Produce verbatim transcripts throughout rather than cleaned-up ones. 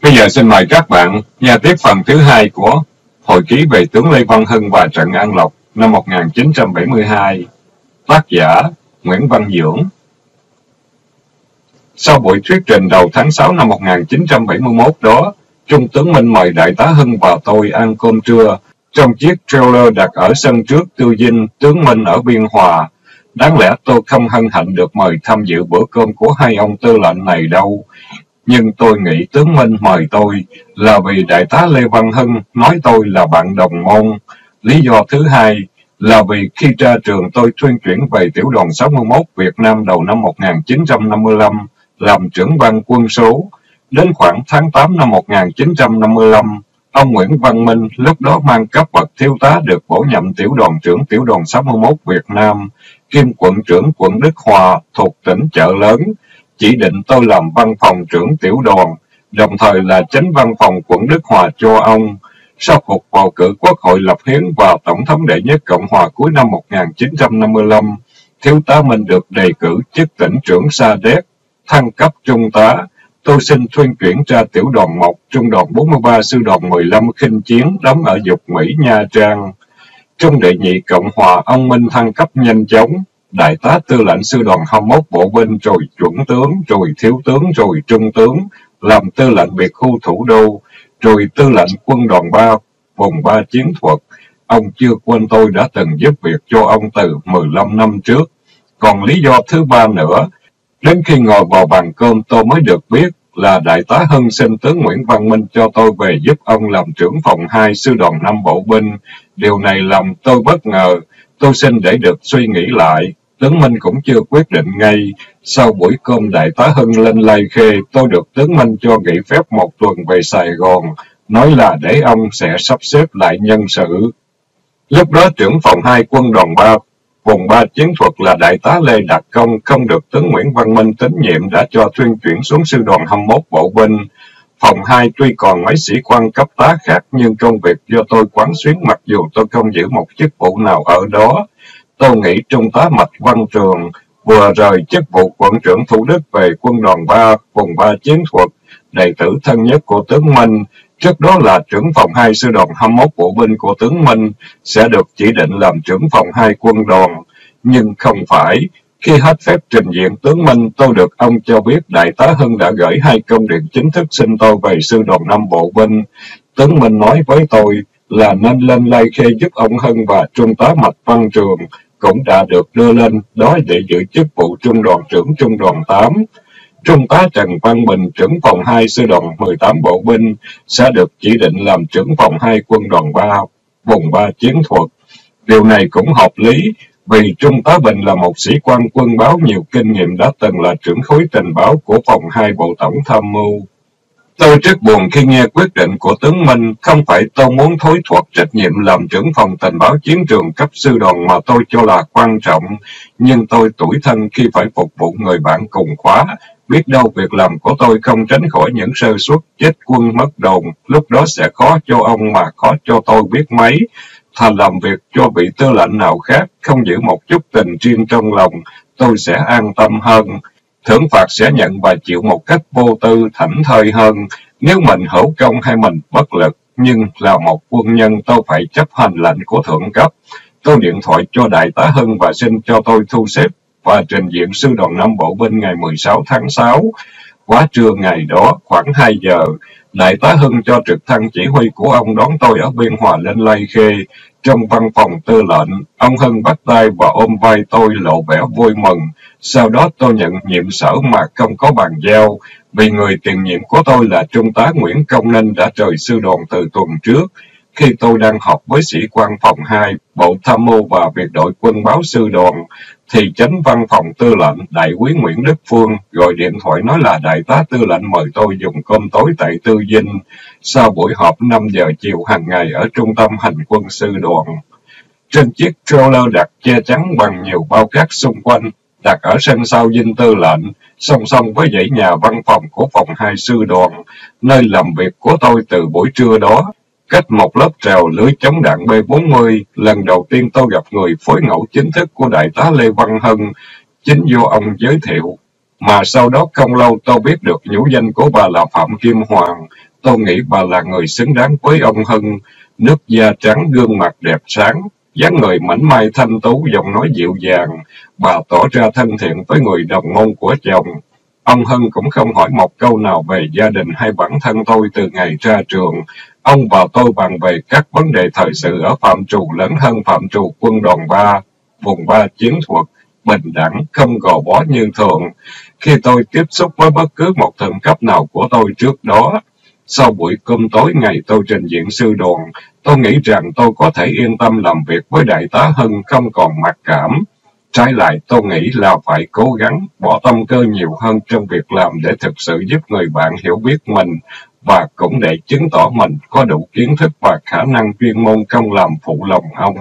Bây giờ xin mời các bạn nghe tiếp phần thứ hai của Hồi ký về tướng Lê Văn Hưng và trận An Lộc năm một nghìn chín trăm bảy mươi hai. Tác giả Nguyễn Văn Dưỡng. Sau buổi thuyết trình đầu tháng sáu năm một nghìn chín trăm bảy mươi mốt đó, Trung tướng Minh mời Đại tá Hưng và tôi ăn cơm trưa trong chiếc trailer đặt ở sân trước Tư Dinh, tướng Minh ở Biên Hòa. Đáng lẽ tôi không hân hạnh được mời tham dự bữa cơm của hai ông tư lệnh này đâu. Nhưng tôi nghĩ tướng Minh mời tôi là vì Đại tá Lê Văn Hưng nói tôi là bạn đồng môn. Lý do thứ hai là vì khi ra trường tôi thuyên chuyển về tiểu đoàn sáu mươi mốt Việt Nam đầu năm một nghìn chín trăm năm mươi lăm làm trưởng ban quân số. Đến khoảng tháng tám năm một nghìn chín trăm năm mươi lăm, ông Nguyễn Văn Minh lúc đó mang cấp bậc thiếu tá được bổ nhiệm tiểu đoàn trưởng tiểu đoàn sáu mươi mốt Việt Nam, kiêm quận trưởng quận Đức Hòa thuộc tỉnh Chợ Lớn, chỉ định tôi làm văn phòng trưởng tiểu đoàn, đồng thời là chánh văn phòng quận Đức Hòa cho ông. Sau cuộc bầu cử Quốc hội lập hiến và Tổng thống đệ nhất Cộng hòa cuối năm một nghìn chín trăm năm mươi lăm, thiếu tá Minh được đề cử chức tỉnh trưởng Sa Đéc, thăng cấp trung tá. Tôi xin thuyên chuyển ra tiểu đoàn một, trung đoàn bốn mươi ba, sư đoàn mười lăm khinh chiến đóng ở Dục Mỹ, Nha Trang. Trong đệ nhị Cộng hòa, ông Minh thăng cấp nhanh chóng, đại tá tư lệnh sư đoàn hai mươi mốt bộ binh, rồi chuẩn tướng, rồi thiếu tướng, rồi trung tướng, làm tư lệnh biệt khu thủ đô, rồi tư lệnh quân đoàn ba, vùng ba chiến thuật. Ông chưa quên tôi đã từng giúp việc cho ông từ mười lăm năm trước. Còn lý do thứ ba nữa, đến khi ngồi vào bàn cơm tôi mới được biết là Đại tá Hưng xin tướng Nguyễn Văn Minh cho tôi về giúp ông làm trưởng phòng hai sư đoàn năm bộ binh. Điều này làm tôi bất ngờ. Tôi xin để được suy nghĩ lại. Tướng Minh cũng chưa quyết định ngay. Sau buổi cơm Đại tá Hưng lên Lai Khê, tôi được tướng Minh cho nghỉ phép một tuần về Sài Gòn, nói là để ông sẽ sắp xếp lại nhân sự. Lúc đó trưởng phòng hai quân đoàn ba, vùng ba chiến thuật là Đại tá Lê Đạt Công không được tướng Nguyễn Văn Minh tín nhiệm, đã cho thuyên chuyển xuống sư đoàn hai mươi mốt bộ binh. Phòng hai tuy còn mấy sĩ quan cấp tá khác, nhưng công việc do tôi quán xuyến mặc dù tôi không giữ một chức vụ nào ở đó. Tôi nghĩ Trung tá Mạch Văn Trường vừa rời chức vụ quận trưởng Thủ Đức về quân đoàn ba, vùng ba chiến thuật, đệ tử thân nhất của tướng Minh, trước đó là trưởng phòng hai sư đoàn hai mươi mốt bộ binh của tướng Minh, sẽ được chỉ định làm trưởng phòng hai quân đoàn. Nhưng không phải. Khi hết phép trình diện tướng Minh, tôi được ông cho biết Đại tá Hưng đã gửi hai công điện chính thức xin tôi về sư đoàn năm bộ binh. Tướng Minh nói với tôi là nên lên Lai Khê giúp ông Hưng, và Trung tá Mạch Văn Trường cũng đã được đưa lên đó để giữ chức vụ trung đoàn trưởng trung đoàn tám. Trung tá Trần Văn Bình, trưởng phòng hai sư đoàn mười tám bộ binh, sẽ được chỉ định làm trưởng phòng hai quân đoàn ba, vùng ba chiến thuật. Điều này cũng hợp lý, vì Trung tá Bình là một sĩ quan quân báo nhiều kinh nghiệm, đã từng là trưởng khối tình báo của phòng hai Bộ Tổng Tham mưu. Tôi rất buồn khi nghe quyết định của tướng Minh. Không phải tôi muốn thối thoát trách nhiệm làm trưởng phòng tình báo chiến trường cấp sư đoàn mà tôi cho là quan trọng, nhưng tôi tủi thân khi phải phục vụ người bạn cùng khóa. Biết đâu việc làm của tôi không tránh khỏi những sơ suất, chết quân mất đồn, lúc đó sẽ khó cho ông mà khó cho tôi biết mấy. Thà làm việc cho vị tư lệnh nào khác, không giữ một chút tình riêng trong lòng, tôi sẽ an tâm hơn. Thưởng phạt sẽ nhận và chịu một cách vô tư, thảnh thơi hơn. Nếu mình hữu công hay mình bất lực, nhưng là một quân nhân tôi phải chấp hành lệnh của thượng cấp. Tôi điện thoại cho Đại tá Hưng và xin cho tôi thu xếp và trình diện sư đoàn năm bộ binh ngày mười sáu tháng sáu. Quá trưa ngày đó, khoảng hai giờ, Đại tá Hưng cho trực thăng chỉ huy của ông đón tôi ở Biên Hòa lên Lai Khê. Trong văn phòng tư lệnh, ông Hưng bắt tay và ôm vai tôi lộ vẻ vui mừng. Sau đó tôi nhận nhiệm sở mà không có bàn giao, vì người tiền nhiệm của tôi là Trung tá Nguyễn Công Ninh đã rời sư đoàn từ tuần trước. Khi tôi đang họp với sĩ quan phòng hai, Bộ Tham mưu và biệt đội quân báo sư đoàn, thì chánh văn phòng tư lệnh Đại úy Nguyễn Đức Phương gọi điện thoại nói là Đại tá tư lệnh mời tôi dùng cơm tối tại Tư Dinh, sau buổi họp năm giờ chiều hàng ngày ở trung tâm hành quân sư đoàn. Trên chiếc trailer đặt che chắn bằng nhiều bao cát xung quanh, đặt ở sân sau dinh tư lệnh, song song với dãy nhà văn phòng của phòng hai sư đoàn, nơi làm việc của tôi từ buổi trưa đó. Cách một lớp trèo lưới chống đạn B bốn mươi, lần đầu tiên tôi gặp người phối ngẫu chính thức của Đại tá Lê Văn Hưng, chính do ông giới thiệu. Mà sau đó không lâu tôi biết được nhũ danh của bà là Phạm Kim Hoàng, Tôi nghĩ bà là người xứng đáng với ông Hưng. Nước da trắng, gương mặt đẹp sáng, dáng người mảnh mai thanh tú, giọng nói dịu dàng. Bà tỏ ra thân thiện với người đồng môn của chồng. Ông Hưng cũng không hỏi một câu nào về gia đình hay bản thân tôi từ ngày ra trường. Ông và tôi bàn về các vấn đề thời sự ở phạm trù lớn hơn phạm trù quân đoàn ba, vùng ba chiến thuật, bình đẳng, không gò bó như thường. Khi tôi tiếp xúc với bất cứ một thượng cấp nào của tôi trước đó, sau buổi cơm tối ngày tôi trình diện sư đoàn, tôi nghĩ rằng tôi có thể yên tâm làm việc với đại tá Hưng không còn mặc cảm. Trái lại, tôi nghĩ là phải cố gắng, bỏ tâm cơ nhiều hơn trong việc làm để thực sự giúp người bạn hiểu biết mình, và cũng để chứng tỏ mình có đủ kiến thức và khả năng chuyên môn không làm phụ lòng ông.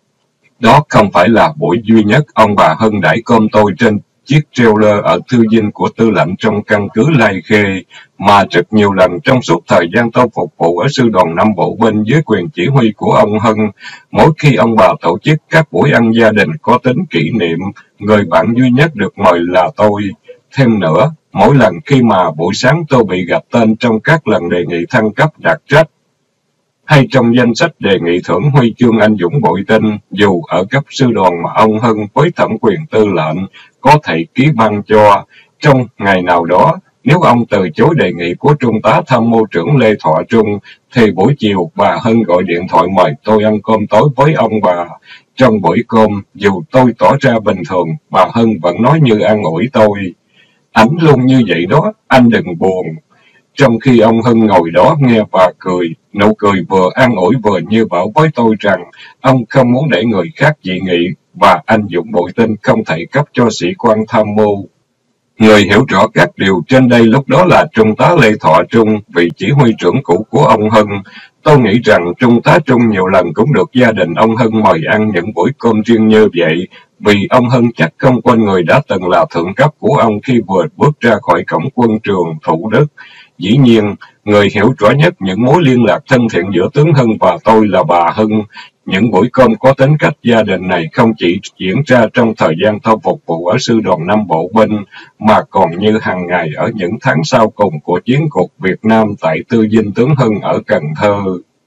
Đó không phải là buổi duy nhất ông bà Hưng đãi cơm tôi trên chiếc trailer ở thư dinh của tư lệnh trong căn cứ Lai Khê, mà rất nhiều lần trong suốt thời gian tôi phục vụ ở sư đoàn năm bộ binh dưới quyền chỉ huy của ông Hưng. Mỗi khi ông bà tổ chức các buổi ăn gia đình có tính kỷ niệm, người bạn duy nhất được mời là tôi. Thêm nữa, mỗi lần khi mà buổi sáng tôi bị gạch tên trong các lần đề nghị thăng cấp đặc trách, hay trong danh sách đề nghị thưởng huy chương anh dũng bội tinh, dù ở cấp sư đoàn mà ông Hưng với thẩm quyền tư lệnh có thể ký ban cho. Trong ngày nào đó, nếu ông từ chối đề nghị của Trung tá Tham mưu trưởng Lê Thọ Trung, thì buổi chiều bà Hưng gọi điện thoại mời tôi ăn cơm tối với ông bà. Trong buổi cơm, dù tôi tỏ ra bình thường, bà Hưng vẫn nói như an ủi tôi. Ảnh luôn như vậy đó, anh đừng buồn. Trong khi ông Hưng ngồi đó nghe và cười, nụ cười vừa an ủi vừa như bảo với tôi rằng ông không muốn để người khác dị nghị và anh dũng bội tinh không thể cấp cho sĩ quan tham mưu. Người hiểu rõ các điều trên đây lúc đó là Trung tá Lê Thọ Trung, vị chỉ huy trưởng cũ của ông Hưng. Tôi nghĩ rằng Trung tá Trung nhiều lần cũng được gia đình ông Hưng mời ăn những buổi cơm riêng như vậy, vì ông Hưng chắc không quên người đã từng là thượng cấp của ông khi vừa bước ra khỏi cổng quân trường Thủ Đức. Dĩ nhiên, người hiểu rõ nhất những mối liên lạc thân thiện giữa tướng Hưng và tôi là bà Hưng. Những buổi cơm có tính cách gia đình này không chỉ diễn ra trong thời gian tôi phục vụ ở sư đoàn năm bộ binh, mà còn như hàng ngày ở những tháng sau cùng của chiến cuộc Việt Nam tại tư dinh tướng Hưng ở Cần Thơ.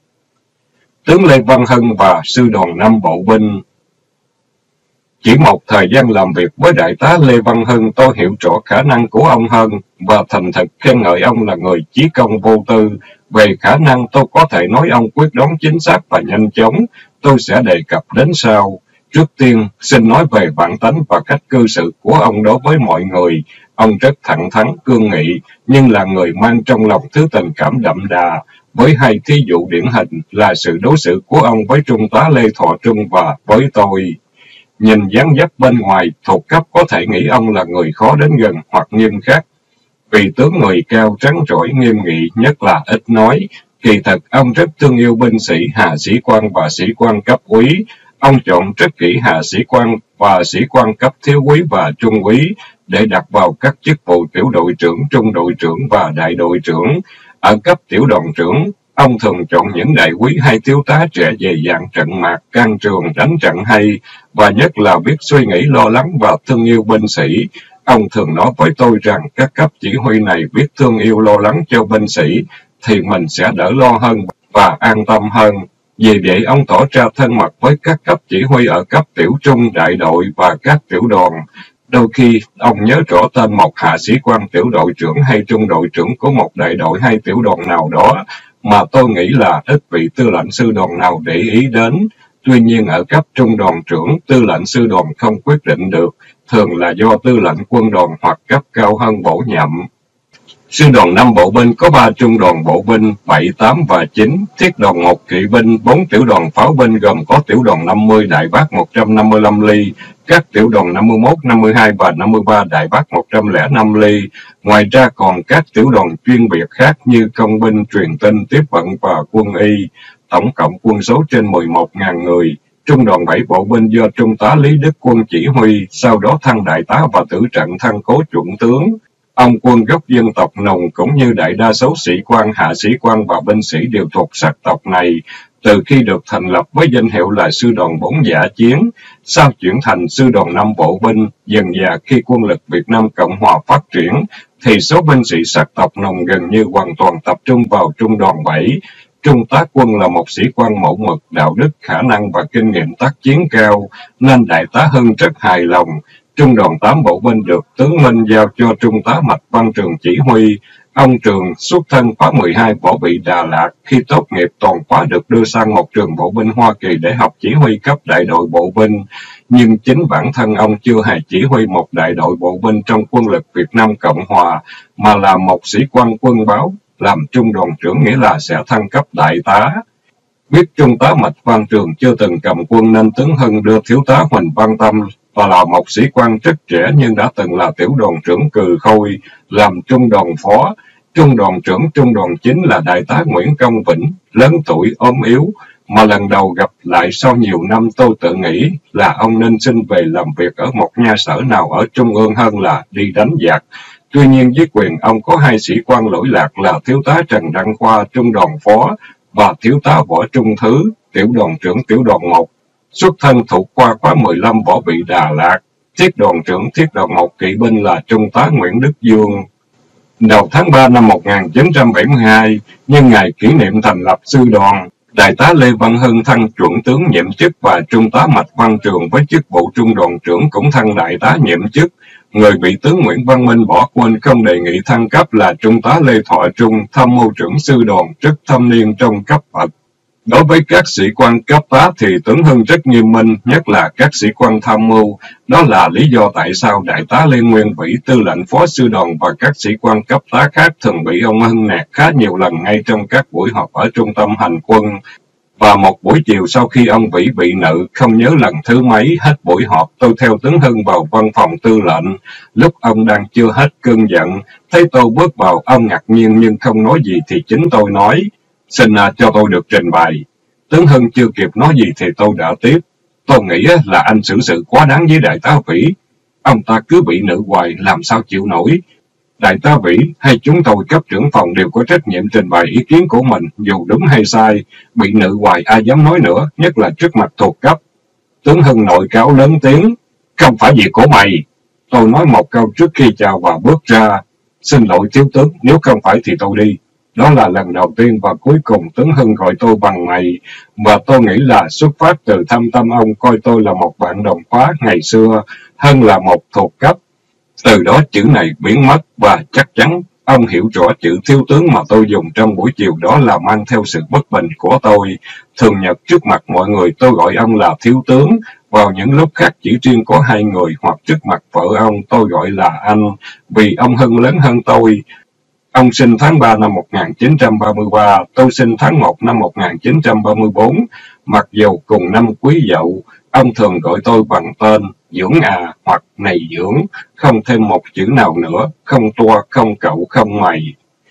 Tướng Lê Văn Hưng và sư đoàn năm bộ binh. Chỉ một thời gian làm việc với đại tá Lê Văn Hưng, tôi hiểu rõ khả năng của ông Hưng và thành thực khen ngợi ông là người chí công vô tư. Về khả năng, tôi có thể nói ông quyết đoán chính xác và nhanh chóng. Tôi sẽ đề cập đến sau. Trước tiên, xin nói về bản tánh và cách cư xử của ông đối với mọi người. Ông rất thẳng thắn, cương nghị, nhưng là người mang trong lòng thứ tình cảm đậm đà. Với hai thí dụ điển hình là sự đối xử của ông với Trung tá Lê Thọ Trung và với tôi. Nhìn dáng dấp bên ngoài, thuộc cấp có thể nghĩ ông là người khó đến gần hoặc nghiêm khắc. Vì tướng người cao trắng trỏi nghiêm nghị, nhất là ít nói. Kỳ thực, ông rất thương yêu binh sĩ, hạ sĩ quan và sĩ quan cấp úy. Ông chọn rất kỹ hạ sĩ quan và sĩ quan cấp thiếu úy và trung úy để đặt vào các chức vụ tiểu đội trưởng, trung đội trưởng và đại đội trưởng. Ở cấp tiểu đoàn trưởng, ông thường chọn những đại úy hay thiếu tá trẻ về dạng trận mạc, can trường, đánh trận hay, và nhất là biết suy nghĩ lo lắng và thương yêu binh sĩ. Ông thường nói với tôi rằng các cấp chỉ huy này biết thương yêu lo lắng cho binh sĩ, thì mình sẽ đỡ lo hơn và an tâm hơn. Vì vậy, ông tỏ ra thân mật với các cấp chỉ huy ở cấp tiểu trung, đại đội và các tiểu đoàn. Đôi khi, ông nhớ rõ tên một hạ sĩ quan tiểu đội trưởng hay trung đội trưởng của một đại đội hay tiểu đoàn nào đó, mà tôi nghĩ là ít vị tư lệnh sư đoàn nào để ý đến. Tuy nhiên, ở cấp trung đoàn trưởng, tư lệnh sư đoàn không quyết định được, thường là do tư lệnh quân đoàn hoặc cấp cao hơn bổ nhiệm. Sư đoàn năm bộ binh có ba trung đoàn bộ binh, bảy, tám và chín, thiết đoàn một kỵ binh, bốn tiểu đoàn pháo binh gồm có tiểu đoàn năm mươi đại bác một trăm năm mươi lăm ly, các tiểu đoàn năm mươi mốt, năm mươi hai và năm mươi ba đại bác một trăm lẻ năm ly. Ngoài ra còn các tiểu đoàn chuyên biệt khác như công binh, truyền tin, tiếp vận và quân y. Tổng cộng quân số trên mười một nghìn người. Trung đoàn bảy bộ binh do Trung tá Lý Đức Quân chỉ huy, sau đó thăng đại tá và tử trận thăng cố chuẩn tướng. Ông quân gốc dân tộc Nùng cũng như đại đa số sĩ quan, hạ sĩ quan và binh sĩ đều thuộc sắc tộc này, Từ khi được thành lập với danh hiệu là sư đoàn bốn dã chiến, sau chuyển thành sư đoàn năm bộ binh, dần dà khi quân lực Việt Nam Cộng Hòa phát triển, thì số binh sĩ sắc tộc nùng gần như hoàn toàn tập trung vào trung đoàn bảy. Trung tá Quân là một sĩ quan mẫu mực, đạo đức, khả năng và kinh nghiệm tác chiến cao, nên đại tá Hưng rất hài lòng. Trung đoàn tám bộ binh được tướng Minh giao cho Trung tá Mạch Văn Trường chỉ huy. Ông Trường xuất thân khóa mười hai võ bị Đà Lạt, khi tốt nghiệp toàn khóa được đưa sang một trường bộ binh Hoa Kỳ để học chỉ huy cấp đại đội bộ binh. Nhưng chính bản thân ông chưa hề chỉ huy một đại đội bộ binh trong quân lực Việt Nam Cộng Hòa, mà là một sĩ quan quân báo, làm trung đoàn trưởng nghĩa là sẽ thăng cấp đại tá. Biết Trung tá Mạch Văn Trường chưa từng cầm quân nên tướng Hưng đưa thiếu tá Huỳnh Văn Tâm, và là một sĩ quan rất trẻ nhưng đã từng là tiểu đoàn trưởng Cừ Khôi, làm trung đoàn phó. Trung đoàn trưởng trung đoàn chính là đại tá Nguyễn Công Vĩnh, lớn tuổi ốm yếu, mà lần đầu gặp lại sau nhiều năm tôi tự nghĩ là ông nên xin về làm việc ở một nha sở nào ở Trung ương hơn là đi đánh giặc. Tuy nhiên dưới quyền ông có hai sĩ quan lỗi lạc là thiếu tá Trần Đăng Khoa, trung đoàn phó, và thiếu tá Võ Trung Thứ, tiểu đoàn trưởng tiểu đoàn một, xuất thân thuộc khoa khóa mười lăm võ bị Đà Lạt. Thiết đoàn trưởng thiết đoàn một kỵ binh là Trung tá Nguyễn Đức Dương. Đầu tháng ba năm một nghìn chín trăm bảy mươi hai, nhân ngày kỷ niệm thành lập sư đoàn, đại tá Lê Văn Hưng thăng chuẩn tướng nhiệm chức và Trung tá Mạch Văn Trường với chức vụ trung đoàn trưởng cũng thăng đại tá nhiệm chức. Người bị tướng Nguyễn Văn Minh bỏ quên không đề nghị thăng cấp là Trung tá Lê Thọ Trung, tham mưu trưởng sư đoàn, rất thâm niên trong cấp bậc. Đối với các sĩ quan cấp tá thì tướng Hưng rất nghiêm minh, nhất là các sĩ quan tham mưu. Đó là lý do tại sao đại tá Lê Nguyên Vĩ, tư lệnh phó sư đoàn và các sĩ quan cấp tá khác thường bị ông Hưng nạt khá nhiều lần ngay trong các buổi họp ở trung tâm hành quân. Và một buổi chiều sau khi ông Vĩ bị nự, không nhớ lần thứ mấy, hết buổi họp, tôi theo tướng Hưng vào văn phòng tư lệnh. Lúc ông đang chưa hết cơn giận, thấy tôi bước vào, ông ngạc nhiên nhưng không nói gì thì chính tôi nói: "Xin à, cho tôi được trình bày." Tướng Hưng chưa kịp nói gì thì tôi đã tiếp: "Tôi nghĩ là anh xử sự quá đáng với đại tá Vĩ. Ông ta cứ bị nự hoài, làm sao chịu nổi. Đại tá Vĩ hay chúng tôi cấp trưởng phòng đều có trách nhiệm trình bày ý kiến của mình, dù đúng hay sai. Bị nự hoài ai dám nói nữa, nhất là trước mặt thuộc cấp." Tướng Hưng nội cáo lớn tiếng: "Không phải việc của mày." Tôi nói một câu trước khi chào và bước ra: "Xin lỗi thiếu tướng, nếu không phải thì tôi đi." Đó là lần đầu tiên và cuối cùng tướng Hưng gọi tôi bằng mày, và tôi nghĩ là xuất phát từ thâm tâm ông coi tôi là một bạn đồng khóa ngày xưa, hơn là một thuộc cấp. Từ đó chữ này biến mất, và chắc chắn ông hiểu rõ chữ thiếu tướng mà tôi dùng trong buổi chiều đó là mang theo sự bất bình của tôi. Thường nhật trước mặt mọi người tôi gọi ông là thiếu tướng, vào những lúc khác chỉ riêng có hai người hoặc trước mặt vợ ông tôi gọi là anh, vì ông Hưng lớn hơn tôi. Ông sinh tháng ba năm một nghìn chín trăm ba mươi ba, tôi sinh tháng một năm một nghìn chín trăm ba mươi bốn. Mặc dù cùng năm Quý Dậu, ông thường gọi tôi bằng tên Dưỡng à hoặc này Dưỡng, không thêm một chữ nào nữa, không toa, không cậu, không mày.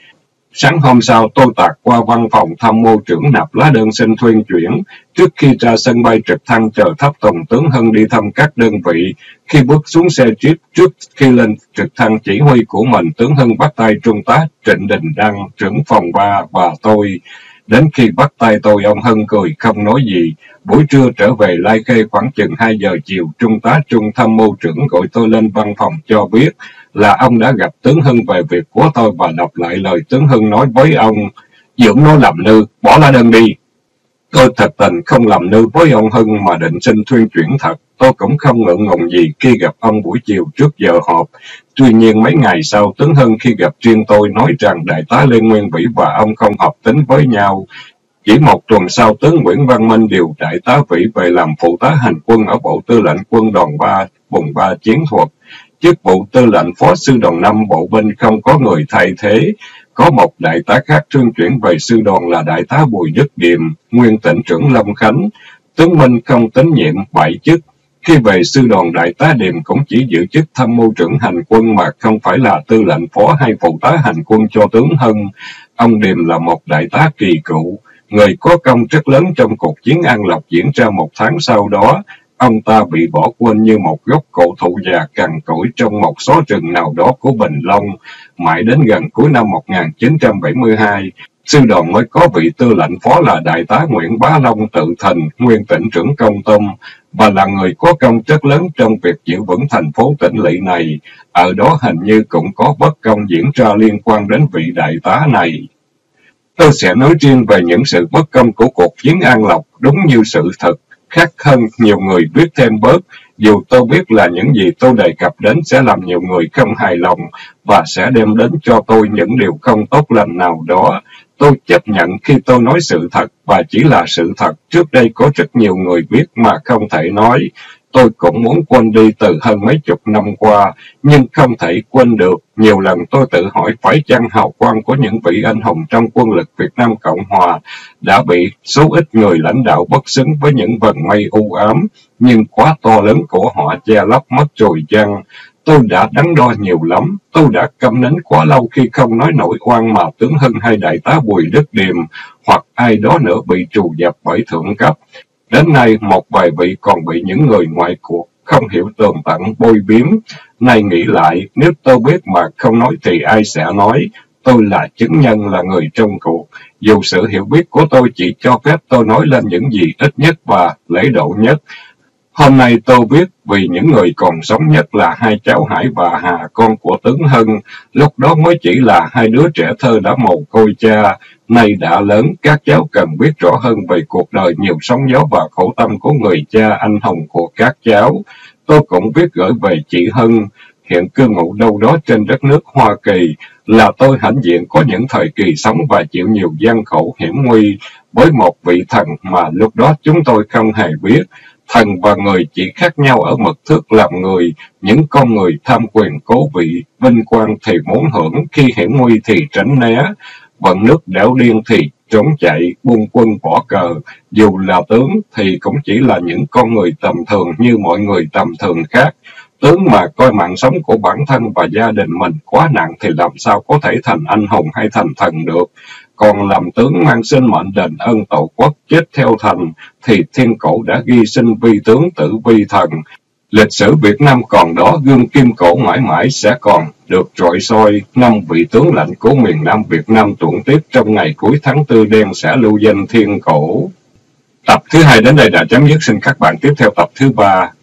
Sáng hôm sau tôi tạt qua văn phòng tham mưu trưởng nạp lá đơn xin thuyên chuyển. Trước khi ra sân bay trực thăng chờ tháp tùng tướng Hưng đi thăm các đơn vị. Khi bước xuống xe jeep, trước khi lên trực thăng chỉ huy của mình, tướng Hưng bắt tay Trung tá Trịnh Đình Đăng, trưởng phòng ba và tôi. Đến khi bắt tay tôi, ông Hưng cười không nói gì. Buổi trưa trở về Lai Khê khoảng chừng hai giờ chiều, Trung tá Trung tham mưu trưởng gọi tôi lên văn phòng cho biết là ông đã gặp tướng Hưng về việc của tôi và đọc lại lời tướng Hưng nói với ông: "Dưỡng nó làm nư, bỏ lá đơn đi." Tôi thật tình không làm nư với ông Hưng mà định xin thuyên chuyển thật. Tôi cũng không ngượng ngùng gì khi gặp ông buổi chiều trước giờ họp. Tuy nhiên mấy ngày sau, tướng Hưng khi gặp riêng tôi nói rằng đại tá Lê Nguyên Vĩ và ông không hợp tính với nhau. Chỉ một tuần sau, tướng Nguyễn Văn Minh điều đại tá Vĩ về làm phụ tá hành quân ở Bộ Tư lệnh Quân đoàn ba, vùng ba chiến thuật. Chức vụ tư lệnh phó sư đoàn năm bộ binh không có người thay thế. Có một đại tá khác thuyên chuyển về sư đoàn là đại tá Bùi Đức Điềm, nguyên tỉnh trưởng Long Khánh. Tướng Minh không tín nhiệm bãi chức. Khi về sư đoàn, đại tá Điềm cũng chỉ giữ chức tham mưu trưởng hành quân mà không phải là tư lệnh phó hay phụ tá hành quân cho tướng Hưng. Ông Điềm là một đại tá kỳ cựu, người có công rất lớn trong cuộc chiến An Lộc diễn ra một tháng sau đó. Ông ta bị bỏ quên như một gốc cổ thụ già cằn cỗi trong một xó rừng nào đó của Bình Long. Mãi đến gần cuối năm một nghìn chín trăm bảy mươi hai, sư đoàn mới có vị tư lệnh phó là Đại tá Nguyễn Bá Long tự thành, nguyên tỉnh trưởng Công Tâm, và là người có công rất lớn trong việc giữ vững thành phố Tĩnh Lỵ này. Ở đó hình như cũng có bất công diễn ra liên quan đến vị đại tá này. Tôi sẽ nói riêng về những sự bất công của cuộc chiến An Lộc đúng như sự thật, khác hơn nhiều người biết thêm bớt, dù tôi biết là những gì tôi đề cập đến sẽ làm nhiều người không hài lòng và sẽ đem đến cho tôi những điều không tốt lành nào đó. Tôi chấp nhận khi tôi nói sự thật, và chỉ là sự thật. Trước đây có rất nhiều người biết mà không thể nói. Tôi cũng muốn quên đi từ hơn mấy chục năm qua, nhưng không thể quên được. Nhiều lần tôi tự hỏi phải chăng hào quang của những vị anh hùng trong quân lực Việt Nam Cộng Hòa đã bị số ít người lãnh đạo bất xứng với những vầng mây u ám, nhưng quá to lớn của họ che lấp mất rồi chăng? Tôi đã đắn đo nhiều lắm, tôi đã câm nín quá lâu khi không nói nổi oan mà tướng Hưng hay đại tá Bùi Đức Điềm hoặc ai đó nữa bị trù dập bởi thượng cấp. Đến nay, một vài vị còn bị những người ngoại cuộc không hiểu tường tận bôi biếm. Nay nghĩ lại, nếu tôi biết mà không nói thì ai sẽ nói? Tôi là chứng nhân, là người trong cuộc. Dù sự hiểu biết của tôi chỉ cho phép tôi nói lên những gì ít nhất và lễ độ nhất. Hôm nay tôi biết vì những người còn sống nhất là hai cháu Hải và Hà, con của tướng Hưng. Lúc đó mới chỉ là hai đứa trẻ thơ đã mồ côi cha. Nay đã lớn, các cháu cần biết rõ hơn về cuộc đời nhiều sóng gió và khổ tâm của người cha anh hùng của các cháu. Tôi cũng biết gửi về chị Hưng, hiện cư ngụ đâu đó trên đất nước Hoa Kỳ, là tôi hãnh diện có những thời kỳ sống và chịu nhiều gian khổ hiểm nguy với một vị thần mà lúc đó chúng tôi không hề biết. Thần và người chỉ khác nhau ở mực thước làm người. Những con người tham quyền cố vị, vinh quang thì muốn hưởng, khi hiểm nguy thì tránh né, vận nước đảo điên thì trốn chạy, buông quân bỏ cờ. Dù là tướng thì cũng chỉ là những con người tầm thường như mọi người tầm thường khác. Tướng mà coi mạng sống của bản thân và gia đình mình quá nặng thì làm sao có thể thành anh hùng hay thành thần được. Còn làm tướng mang sinh mệnh đền ơn tổ quốc, chết theo thành, thì thiên cổ đã ghi sinh vi tướng tử vi thần. Lịch sử Việt Nam còn đó, gương kim cổ mãi mãi sẽ còn được rọi soi. Năm vị tướng lãnh của miền Nam Việt Nam tuẫn tiếp trong ngày cuối tháng tư đen sẽ lưu danh thiên cổ. Tập thứ hai đến đây đã chấm dứt, xin các bạn tiếp theo tập thứ ba.